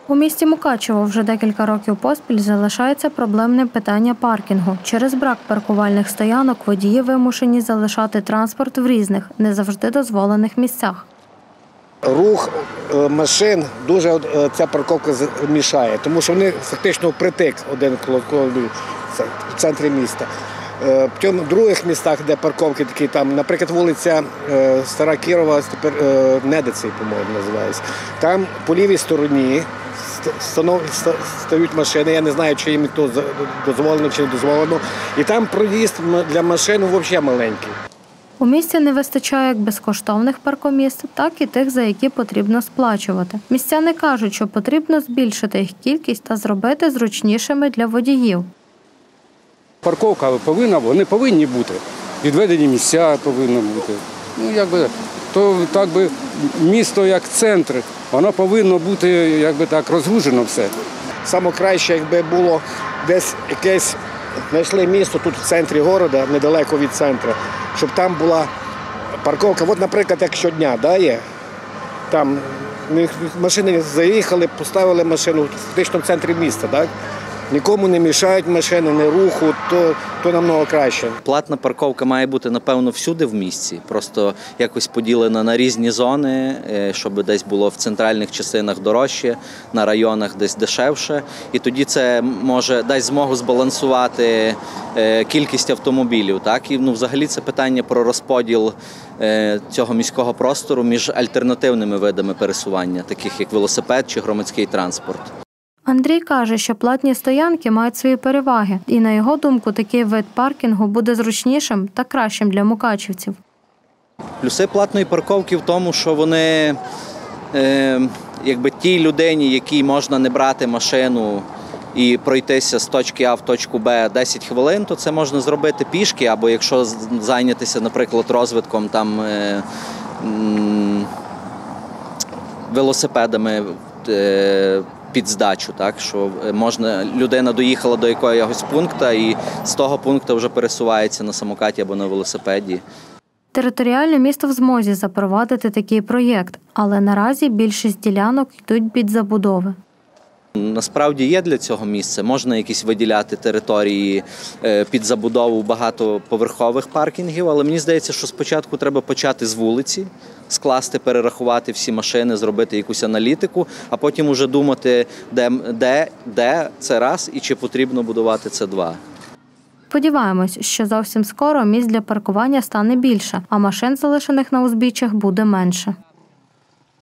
У місті Мукачево вже декілька років поспіль залишається проблемним питання паркінгу. Через брак паркувальних стоянок водії вимушені залишати транспорт в різних, не завжди дозволених місцях. Рух машин дуже ця парковка мішає, тому що вони фактично впритик один коло в центрі міста. В других містах, де парковки такі, там, наприклад, вулиця Стара Кірова, тепер Недицей, по-моєму, називається. Там по лівій стороні стають машини, я не знаю, чи їм то дозволено, чи не дозволено. І там проїзд для машин взагалі маленький. У місті не вистачає як безкоштовних паркомісць, так і тих, за які потрібно сплачувати. Містяни кажуть, що потрібно збільшити їх кількість та зробити зручнішими для водіїв. Парковка вони повинні бути, відведені місця повинні бути. Так би місто як центр, воно повинно бути розгружено все. Саме краще, якби було десь якесь, знайшли місто тут в центрі міста, недалеко від центру, щоб там була парковка. От, наприклад, як щодня, є, там машини заїхали, поставили машину фактично в центрі міста, так? Нікому не мішають машини, не руху, то намного краще. Платна парковка має бути, напевно, всюди в місті, просто якось поділена на різні зони, щоб десь було в центральних частинах дорожче, на районах десь дешевше. І тоді це дасть змогу збалансувати кількість автомобілів. Так? І взагалі це питання про розподіл цього міського простору між альтернативними видами пересування, таких як велосипед чи громадський транспорт. Андрій каже, що платні стоянки мають свої переваги. І, на його думку, такий вид паркінгу буде зручнішим та кращим для мукачівців. Плюси платної парковки в тому, що вони, тій людині, якій можна не брати машину і пройтися з точки А в точку Б 10 хвилин, то це можна зробити пішки, або якщо зайнятися, наприклад, розвитком велосипедами під здачу, так, що людина доїхала до якогось пункту і з того пункту вже пересувається на самокаті або на велосипеді. Територіально місто в змозі запровадити такий проєкт, але наразі більшість ділянок йдуть під забудови. Насправді є для цього місце. Можна якісь виділяти території під забудову багатоповерхових паркінгів, але мені здається, що спочатку треба почати з вулиці, скласти, перерахувати всі машини, зробити якусь аналітику, а потім уже думати, де це раз і чи потрібно будувати це два. Сподіваємось, що зовсім скоро місць для паркування стане більше, а машин, залишених на узбіччях, буде менше.